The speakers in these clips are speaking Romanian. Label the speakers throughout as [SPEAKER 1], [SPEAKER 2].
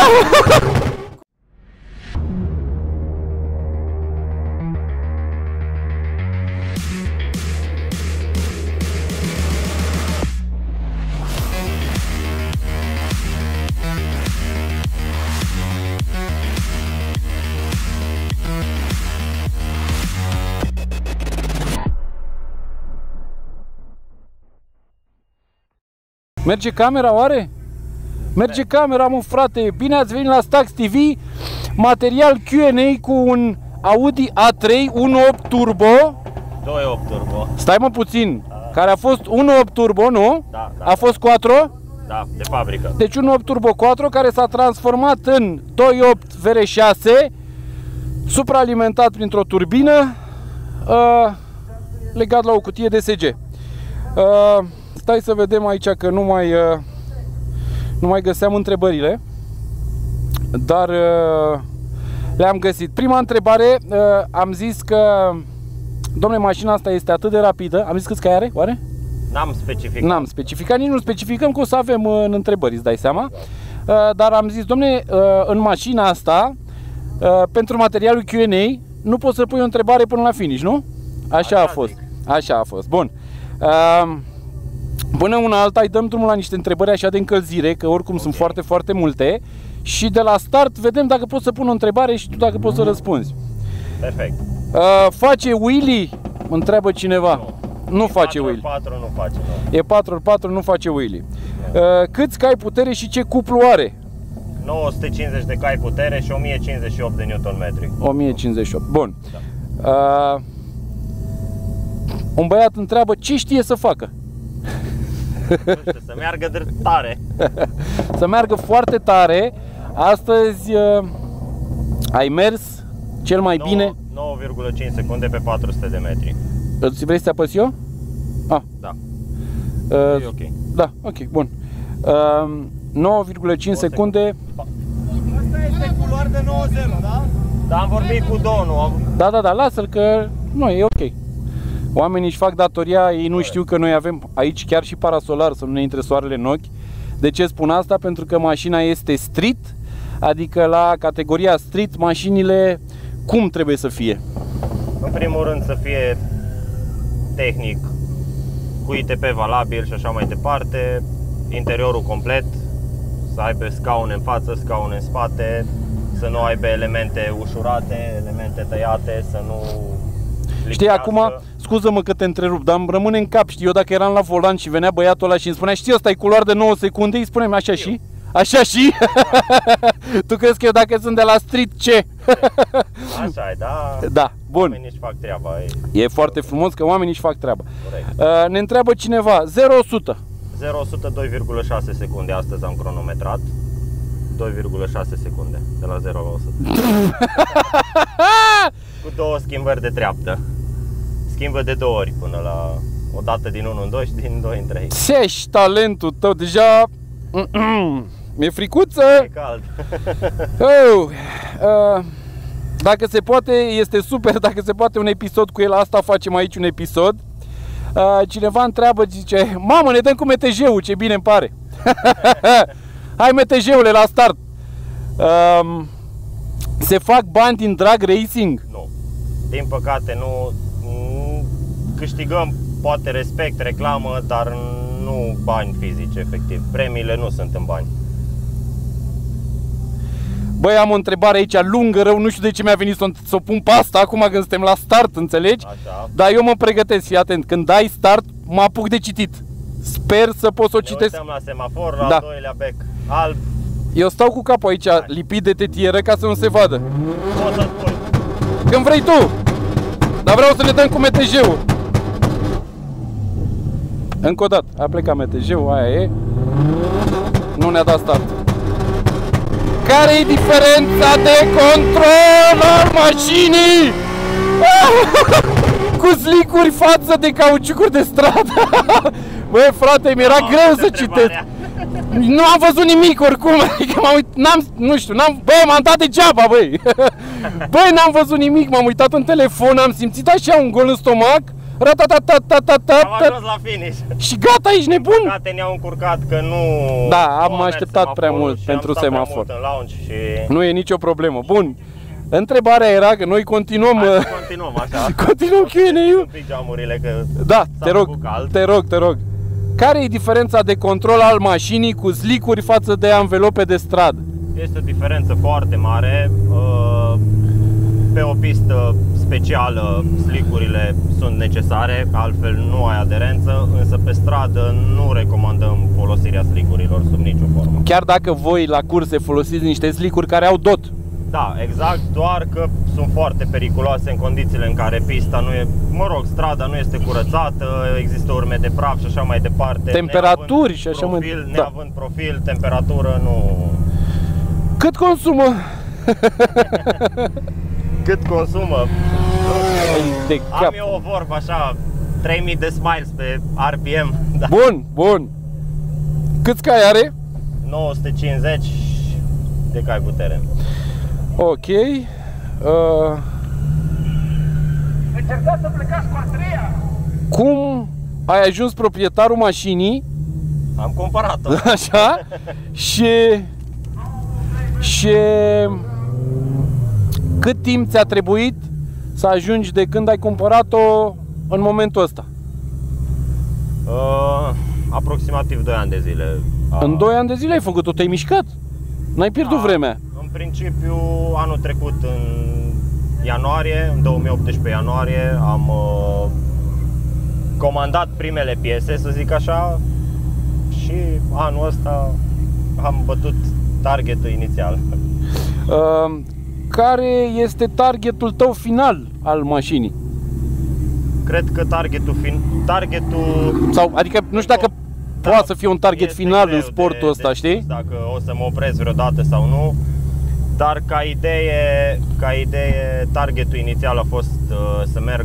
[SPEAKER 1] Merge camera, oare? Merge camera, mă, frate. Bine ați venit la Stax TV. Material Q&A cu un Audi A3 1.8 Turbo.
[SPEAKER 2] 2.8 Turbo.
[SPEAKER 1] Stai, mă, puțin. Care a fost 1.8 Turbo, nu?
[SPEAKER 2] Da, da.
[SPEAKER 1] A fost 4?
[SPEAKER 2] Da, de fabrică.
[SPEAKER 1] Deci 1.8 Turbo 4 care s-a transformat în 2.8 VR6, supraalimentat printr-o turbină, legat la o cutie DSG. Stai să vedem aici că nu mai găseam întrebările, dar le-am găsit. Prima întrebare, am zis că, dom'le, mașina asta este atât de rapidă. Am zis câți cai are, oare?
[SPEAKER 2] N-am specificat.
[SPEAKER 1] N-am specificat, nici nu specificăm, că o să avem în întrebări, îți dai seama. Dar am zis, dom'le, în mașina asta, pentru materialul Q&A, nu poți să pui o întrebare până la finish, nu? Așa a fost. Așa a fost. Bun. Până una alta îi dăm drumul la niște întrebări așa de încălzire, că oricum sunt foarte, foarte multe. Și de la start vedem dacă poți să pun o întrebare și tu dacă poți să răspunzi.
[SPEAKER 2] Perfect.
[SPEAKER 1] Face wheelie? Întreabă cineva. Nu face wheelie.
[SPEAKER 2] E 4x4 nu face, nu.
[SPEAKER 1] E 4x4, nu face wheelie. Câți cai putere și ce cuplu are?
[SPEAKER 2] 950 de cai putere și 1058 de Nm.
[SPEAKER 1] 1058. Bun. Da. Un băiat întreabă ce știe să facă.
[SPEAKER 2] Nu știu, să meargă tare.
[SPEAKER 1] Să meargă foarte tare. Astăzi ai mers cel mai bine
[SPEAKER 2] 9,5 secunde pe 400 de metri.
[SPEAKER 1] Îți vrei să te apăs eu? Ah.
[SPEAKER 2] Da.
[SPEAKER 1] E ok. Da, ok, bun. 9,5 secunde.
[SPEAKER 3] Asta este culoare de 9.0, da?
[SPEAKER 2] Da, am vorbit cu domnul.
[SPEAKER 1] Da, lasă-l că nu, e ok. Oamenii își fac datoria, ei nu știu că noi avem aici chiar și parasolar, să nu ne intre soarele în ochi. De ce spun asta? Pentru că mașina este street, adică la categoria street mașinile cum trebuie să fie?
[SPEAKER 2] În primul rând să fie tehnic, cu ITP valabil și așa mai departe, interiorul complet, să aibă scaune în față, scaune în spate, să nu aibă elemente ușurate, elemente tăiate, să nu lipsească.
[SPEAKER 1] Știi, acum, scuză-mă că te întrerup, dar îmi rămâne în cap, știi, eu dacă eram la volan și venea băiatul ăla și îmi spunea, știi, ăsta e culoare de 9 secunde, îi spunem așa și? Așa și? Tu crezi că eu dacă sunt de la street, ce?
[SPEAKER 2] Așa e, da.
[SPEAKER 1] Da, bun.
[SPEAKER 2] Oamenii își fac treaba.
[SPEAKER 1] E foarte frumos că oamenii își fac treaba.
[SPEAKER 2] Corect.
[SPEAKER 1] Ne întreabă cineva, 0-100.
[SPEAKER 2] 0-100 2,6 secunde, astăzi am cronometrat. 2,6 secunde, de la 0 la 100. Cu două schimbări de treaptă. Schimbă de 2 ori până la o dată din 1 în 2 și din 2 în 3.
[SPEAKER 1] Ce ești talentul tău, deja mi-e fricuță.
[SPEAKER 2] E cald.
[SPEAKER 1] Dacă se poate, este super, dacă se poate un episod cu el, asta facem aici, un episod. Cineva întreabă, zice, mamă, ne dăm cu MTJ-ul, ce bine îmi pare. Hai MTJ-ule la start. Se fac bani din drag racing?
[SPEAKER 2] Nu. Din păcate nu. Câștigăm poate respect, reclamă, dar nu bani fizici, efectiv. Premiile nu sunt în bani.
[SPEAKER 1] Băi, am o întrebare aici lungă rău, nu știu de ce mi-a venit să o pun pe asta acum când suntem la start, înțelegi?
[SPEAKER 2] Așa.
[SPEAKER 1] Dar eu mă pregătesc, fii atent, când dai start, mă apuc de citit. Sper să pot să o citesc.
[SPEAKER 2] Ne uităm la semafor, la
[SPEAKER 1] da.
[SPEAKER 2] al doilea bec alb.
[SPEAKER 1] Eu stau cu capul aici lipit de tetieră ca să nu se vadă.
[SPEAKER 2] Poți să spui.
[SPEAKER 1] Când vrei tu. Dar vreau să ne dăm cu MTJ-ul. Încă o dată, a plecat MTJ-ul, aia e. Nu ne-a dat start. Care e diferența de control al mașinii? Cu slicuri față de cauciucuri de stradă. Băi, frate, mi-era greu să citesc. Nu am văzut nimic oricum. Adică m-am uitat, băi, m-am dat degeaba, băi. Băi, n-am văzut nimic, m-am uitat în telefon, am simțit așa un gol în stomac.
[SPEAKER 2] Am ajuns la finish.
[SPEAKER 1] Și gata, ești nebun?
[SPEAKER 2] Păcate ne-au încurcat că nu...
[SPEAKER 1] Da, am
[SPEAKER 2] nu a mers
[SPEAKER 1] așteptat prea
[SPEAKER 2] semaforul
[SPEAKER 1] mult
[SPEAKER 2] și
[SPEAKER 1] pentru
[SPEAKER 2] am stat prea
[SPEAKER 1] semafor.
[SPEAKER 2] mult în lounge și...
[SPEAKER 1] Nu e nicio problemă. Bun. Întrebarea era că noi continuăm...
[SPEAKER 2] Hai să continuăm așa.
[SPEAKER 1] Continuăm Q&A-ul.
[SPEAKER 2] Un pic geamurile că...
[SPEAKER 1] Da, te
[SPEAKER 2] s-a
[SPEAKER 1] rog,
[SPEAKER 2] făcut cald.
[SPEAKER 1] te rog. Care e diferența de control al mașinii cu slicuri față de anvelope de stradă?
[SPEAKER 2] Este o diferență foarte mare. Pe o pistă specială slicurile sunt necesare, altfel nu ai aderență, însă pe stradă nu recomandăm folosirea slicurilor sub nicio formă.
[SPEAKER 1] Chiar dacă voi la curse folosiți niște slicuri care au DOT.
[SPEAKER 2] Da, exact, doar că sunt foarte periculoase în condițiile în care pista nu e, strada nu este curățată, există urme de praf și așa mai departe.
[SPEAKER 1] Temperaturi și așa mai
[SPEAKER 2] departe.
[SPEAKER 1] da.
[SPEAKER 2] Neavând profil, temperatură, nu...
[SPEAKER 1] Cât consumă?
[SPEAKER 2] Cât consumă?
[SPEAKER 1] De
[SPEAKER 2] Am
[SPEAKER 1] cap.
[SPEAKER 2] eu o vorbă așa, 3000 de smiles pe RPM. Da.
[SPEAKER 1] Bun. Câți cai are?
[SPEAKER 2] 950 de cai putere.
[SPEAKER 1] Ok.
[SPEAKER 3] Încercați să plecați cu a treia.
[SPEAKER 1] Cum ai ajuns proprietarul mașinii?
[SPEAKER 2] Am cumpărat-o.
[SPEAKER 1] Așa? Și cât timp ți-a trebuit să ajungi de când ai cumpărat-o în momentul ăsta?
[SPEAKER 2] Aproximativ 2 ani de zile.
[SPEAKER 1] În 2 ani de zile ai făcut-o, te-ai mișcat. N-ai pierdut vremea.
[SPEAKER 2] În principiu, anul trecut, în ianuarie, în 2018 ianuarie, am comandat primele piese, să zic așa, și anul ăsta am bătut targetul inițial.
[SPEAKER 1] Care este targetul tău final al mașinii?
[SPEAKER 2] Cred că targetul
[SPEAKER 1] Sau, adică, nu știu dacă poate să fie un target
[SPEAKER 2] este
[SPEAKER 1] final
[SPEAKER 2] greu
[SPEAKER 1] în sportul ăsta, știi?
[SPEAKER 2] Dacă o să mă opresc vreodată sau nu. Dar ca idee, targetul inițial a fost să merg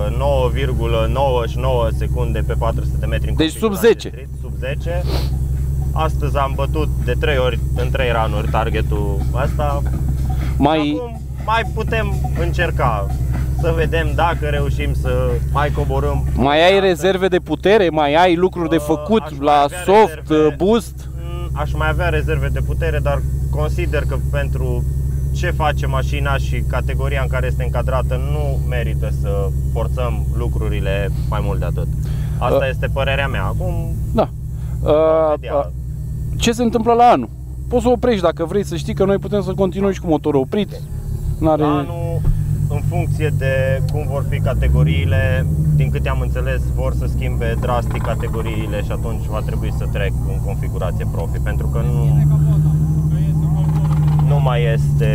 [SPEAKER 2] 9,99 secunde pe 400 de metri în
[SPEAKER 1] Deci sub
[SPEAKER 2] configurație
[SPEAKER 1] 10.
[SPEAKER 2] street, sub 10. Astăzi am bătut de 3 ori, în 3 runuri, targetul ăsta. Acum mai putem încerca să vedem dacă reușim să mai coborâm.
[SPEAKER 1] Mai ai rezerve de putere? Mai ai lucruri de făcut la soft, boost?
[SPEAKER 2] Aș mai avea rezerve de putere, dar consider că pentru ce face mașina și categoria în care este încadrată nu merită să forțăm lucrurile mai mult de atât. Asta este părerea mea. Acum
[SPEAKER 1] Da. Ce se întâmplă la anul? Poți să oprești dacă vrei, să știi că noi putem să continuăm și cu motorul oprit. N-are...
[SPEAKER 2] Anul, în funcție de cum vor fi categoriile, din câte am înțeles, vor să schimbe drastic categoriile și atunci va trebui să trec în configurație profi, pentru că nu mai este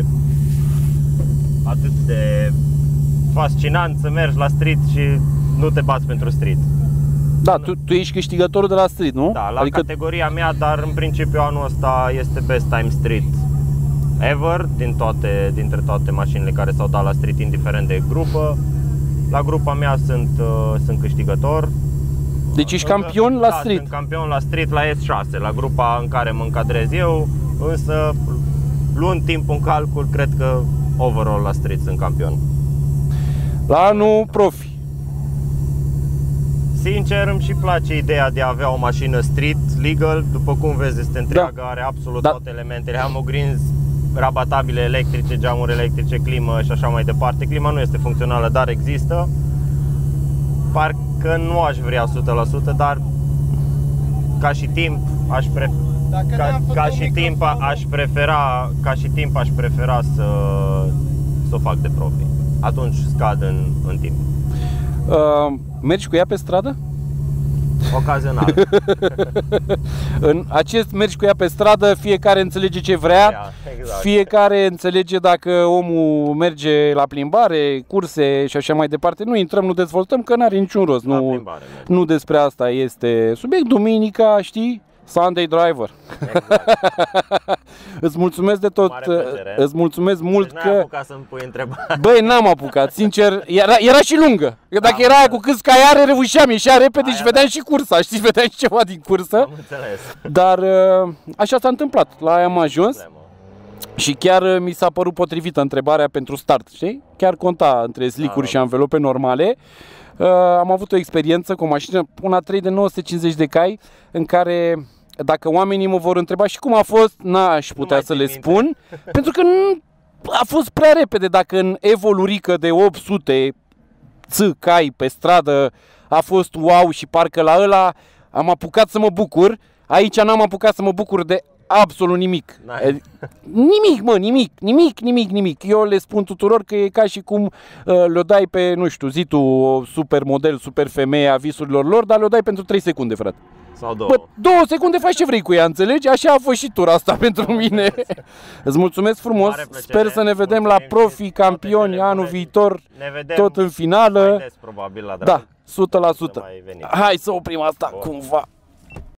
[SPEAKER 2] atât de fascinant să mergi la street și nu te bați pentru street.
[SPEAKER 1] Da, tu ești câștigătorul de la street, nu?
[SPEAKER 2] Da, la categoria mea, dar în principiu anul ăsta este best time street ever dintre toate mașinile care s-au dat la street, indiferent de grupă. La grupa mea sunt câștigător.
[SPEAKER 1] Deci ești campion la street?
[SPEAKER 2] Sunt campion la street la S6, la grupa în care mă încadrez eu, însă luând timpul în calcul, cred că overall la street sunt campion.
[SPEAKER 1] La anul profi.
[SPEAKER 2] Sincer, îmi și place ideea de a avea o mașină street legal. După cum vezi, este întreagă, are absolut toate elementele. Am ogrinzi rabatabile electrice, geamuri electrice, climă și așa mai departe. Clima nu este funcțională, dar există. Parcă nu aș vrea 100%, dar ca și timp aș prefera să o fac de profi. Atunci scad în timp.
[SPEAKER 1] Mergi cu ea pe stradă?
[SPEAKER 2] Ocazional.
[SPEAKER 1] În acest mergi cu ea pe stradă, fiecare înțelege ce vrea,
[SPEAKER 2] exact.
[SPEAKER 1] Fiecare înțelege dacă omul merge la plimbare, curse și așa mai departe. Nu intrăm, nu dezvoltăm, că n-are niciun rost. Nu despre asta este subiect. Duminica, știi? Sunday driver.
[SPEAKER 2] Exact.
[SPEAKER 1] Îți mulțumesc de tot. Îți mulțumesc mult că...
[SPEAKER 2] N-ai apucat să-mi pui întrebare.
[SPEAKER 1] Băi, n-am apucat, sincer. Era și lungă. Dacă era aia cu câți cai are, reușeam, ieșea repede și vedeam și cursa, știi? Vedeam și ceva din cursă.
[SPEAKER 2] Am înțeles.
[SPEAKER 1] Dar așa s-a întâmplat. La aia am ajuns. Și chiar mi s-a părut potrivită întrebarea pentru start, știi? Chiar conta între slicuri și anvelope normale. Am avut o experiență cu o mașină, una 3 de 950 de cai, în care dacă oamenii mă vor întreba și cum a fost, n-aș putea să le spun, pentru că a fost prea repede. Dacă în evolurică de 800 cai pe stradă a fost wow și parcă la ăla am apucat să mă bucur, aici n-am apucat să mă bucur de absolut nimic. Nimic, mă, nimic. Eu le spun tuturor că e ca și cum le-o dai pe, nu știu, zi tu, o super model, super femeie a visurilor lor, dar le-o dai pentru 3 secunde, frate.
[SPEAKER 2] Sau 2.
[SPEAKER 1] Bă, 2 secunde faci ce vrei cu ea, înțelegi? Așa a fost și tura asta pentru mine. Îți mulțumesc frumos, sper să ne vedem la Profi Campioni anul viitor, tot în finală.
[SPEAKER 2] Probabil la
[SPEAKER 1] da, 100%. Hai să oprim asta cumva.